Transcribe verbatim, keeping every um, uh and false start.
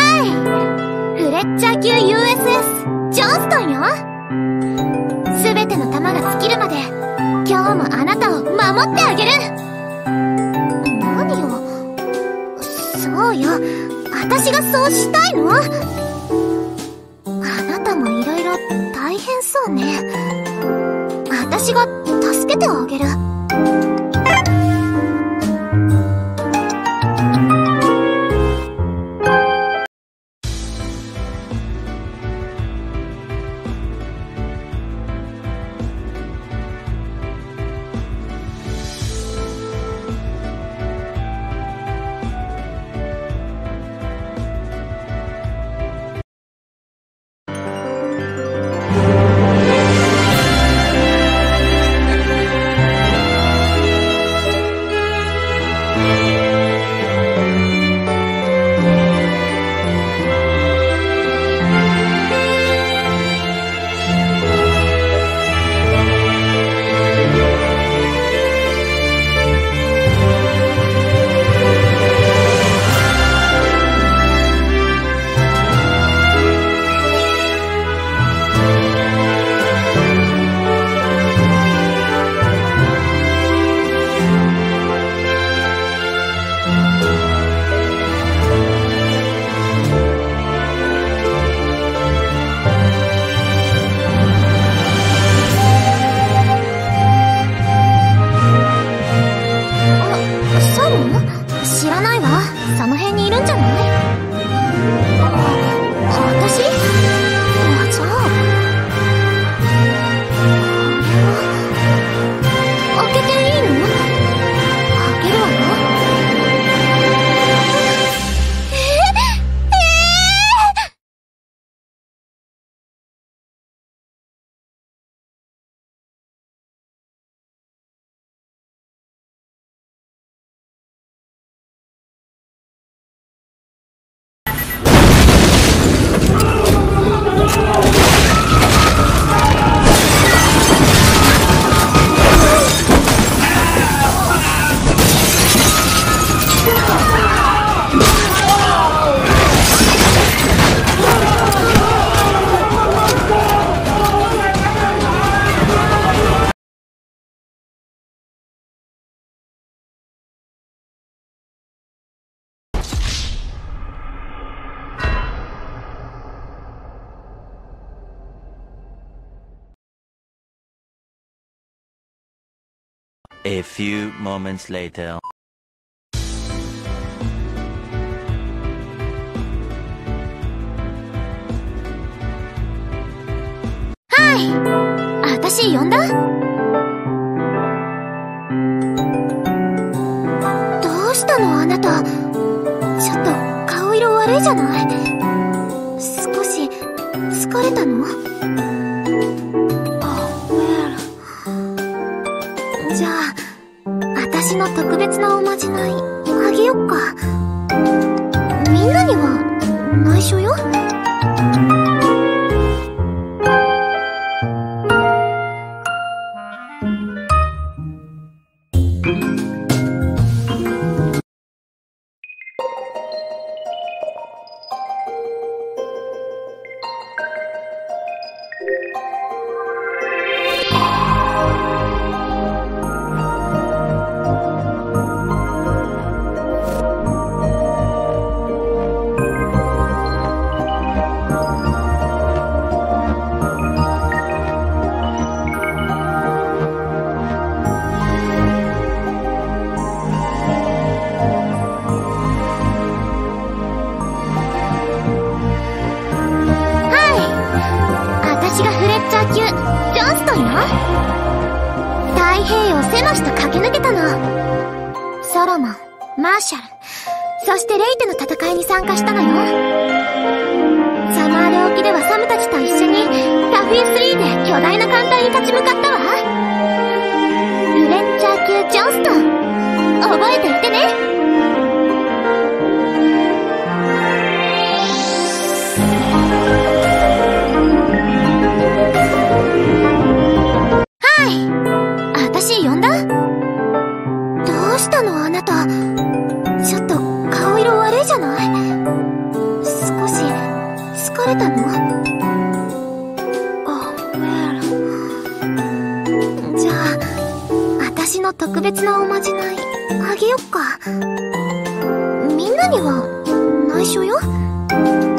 フレッチャー級 ユーエスエス ジョンストンよ。すべての弾が尽きるまで今日もあなたを守ってあげる。何よ、そうよ、私がそうしたいの。あなたもいろいろ大変そうね。私が助けてあげる。 A few moments later. はい、私呼んだ？どうしたのあなた。ちょっと顔色悪いじゃない。少し疲れたの？じゃあ、私の特別なおまじないあげよっか。みんなには内緒よ。太平洋背の下駆け抜けたの。ソロモン、マーシャル、そしてレイテの戦いに参加したのよ。サマール沖ではサムたちと一緒にタフィースリーで巨大な艦隊に立ち向かったわ。ルレッチャー級ジョンストン、覚えていてね。私呼んだ？どうしたのあなた。ちょっと顔色悪いじゃない。 には内緒よ。